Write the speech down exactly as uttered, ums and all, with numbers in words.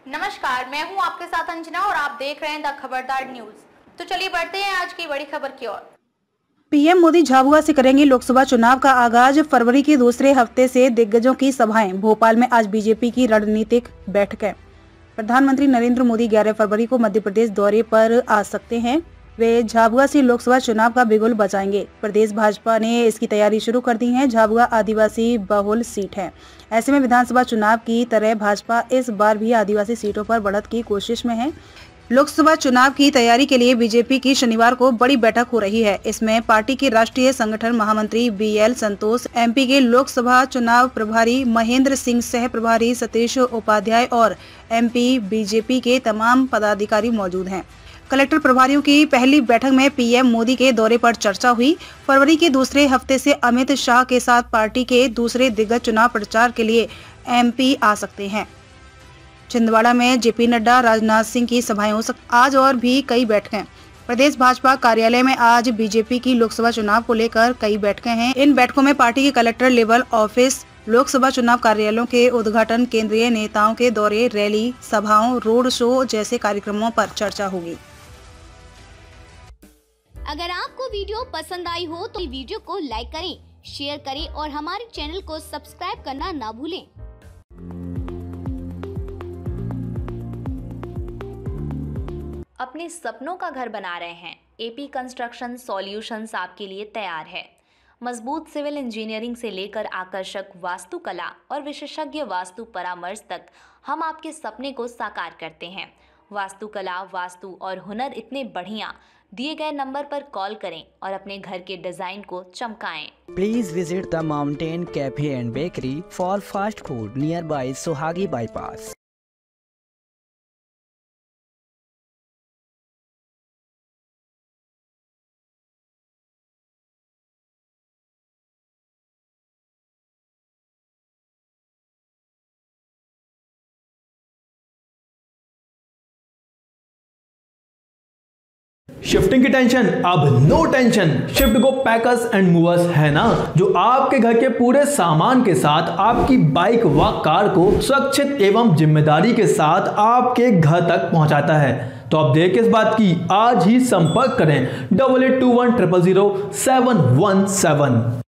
नमस्कार, मैं हूं आपके साथ अंजना और आप देख रहे हैं द खबरदार न्यूज। तो चलिए बढ़ते हैं आज की बड़ी खबर की ओर। पीएम मोदी झाबुआ से करेंगे लोकसभा चुनाव का आगाज। फरवरी के दूसरे हफ्ते से दिग्गजों की सभाएं। भोपाल में आज बीजेपी की रणनीतिक बैठकें। प्रधानमंत्री नरेंद्र मोदी ग्यारह फरवरी को मध्य प्रदेश दौरे पर आ सकते हैं। वे झाबुआ से लोकसभा चुनाव का बिगुल बजाएंगे। प्रदेश भाजपा ने इसकी तैयारी शुरू कर दी है। झाबुआ आदिवासी बहुल सीट है। ऐसे में विधानसभा चुनाव की तरह भाजपा इस बार भी आदिवासी सीटों पर बढ़त की कोशिश में है। लोकसभा चुनाव की तैयारी के लिए बीजेपी की शनिवार को बड़ी बैठक हो रही है। इसमें पार्टी के राष्ट्रीय संगठन महामंत्री बी एल संतोष, एमपी के लोकसभा चुनाव प्रभारी महेंद्र सिंह, सह प्रभारी सतीश उपाध्याय और एमपी बीजेपी के तमाम पदाधिकारी मौजूद हैं। कलेक्टर प्रभारियों की पहली बैठक में पीएम मोदी के दौरे पर चर्चा हुई। फरवरी के दूसरे हफ्ते से अमित शाह के साथ पार्टी के दूसरे दिग्गज चुनाव प्रचार के लिए एमपी आ सकते हैं। छिंदवाड़ा में जेपी नड्डा, राजनाथ सिंह की सभाएं हो सकती। आज और भी कई बैठकें। प्रदेश भाजपा कार्यालय में आज बीजेपी की लोकसभा चुनाव को लेकर कई बैठकें हैं। इन बैठकों में पार्टी के कलेक्टर लेवल ऑफिस, लोकसभा चुनाव कार्यालयों के उद्घाटन, केंद्रीय नेताओं के दौरे, रैली, सभाओं, रोड शो जैसे कार्यक्रमों पर चर्चा होगी। अगर आपको वीडियो पसंद आई हो तो वीडियो को लाइक करें, शेयर करें और हमारे चैनल को सब्सक्राइब करना ना भूलें। अपने सपनों का घर बना रहे हैं? एपी कंस्ट्रक्शन सॉल्यूशंस आपके लिए तैयार है। मजबूत सिविल इंजीनियरिंग से लेकर आकर्षक वास्तुकला और विशेषज्ञ वास्तु परामर्श तक हम आपके सपने को साकार करते हैं। वास्तुकला, वास्तु और हुनर इतने बढ़िया। दिए गए नंबर पर कॉल करें और अपने घर के डिजाइन को चमकाएं। Please visit the Mountain Cafe and Bakery for fast food nearby Sohagi Bypass. Shifting की टेंशन अब no tension. Shift Go packers and movers है ना, जो आपके घर के पूरे सामान के साथ आपकी बाइक व कार को सुरक्षित एवं जिम्मेदारी के साथ आपके घर तक पहुंचाता है। तो अब देर किस बात की, आज ही संपर्क करें double eight two one triple zero seven one seven.